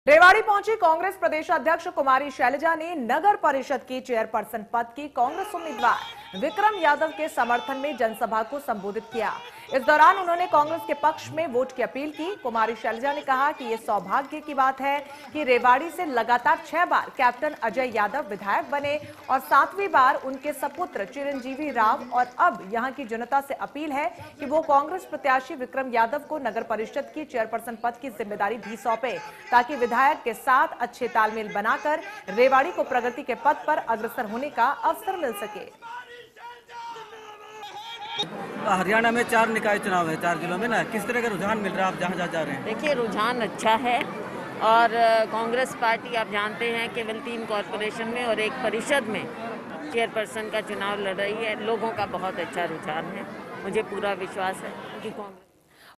रेवाड़ी पहुंची कांग्रेस प्रदेशाध्यक्ष कुमारी शैलजा ने नगर परिषद की चेयरपर्सन पद की कांग्रेस उम्मीदवार विक्रम यादव के समर्थन में जनसभा को संबोधित किया। इस दौरान उन्होंने कांग्रेस के पक्ष में वोट की अपील की। कुमारी शैलजा ने कहा कि ये सौभाग्य की बात है कि रेवाड़ी से लगातार 6 बार कैप्टन अजय यादव विधायक बने और 7वीं बार उनके सपुत्र चिरंजीवी राव, और अब यहां की जनता से अपील है कि वो कांग्रेस प्रत्याशी विक्रम यादव को नगर परिषद की चेयरपर्सन पद की जिम्मेदारी भी सौंपे, ताकि विधायक के साथ अच्छे तालमेल बनाकर रेवाड़ी को प्रगति के पथ पर अग्रसर होने का अवसर मिल सके। हरियाणा में 4 निकाय चुनाव है, 4 जिलों में ना, किस तरह का रुझान मिल रहा है? आप जहाँ जा रहे हैं? देखिए, रुझान अच्छा है और कांग्रेस पार्टी आप जानते हैं केवल 3 कॉरपोरेशन में और 1 परिषद में चेयरपर्सन का चुनाव लड़ रही है। लोगों का बहुत अच्छा रुझान है। मुझे पूरा विश्वास है कि कांग्रेस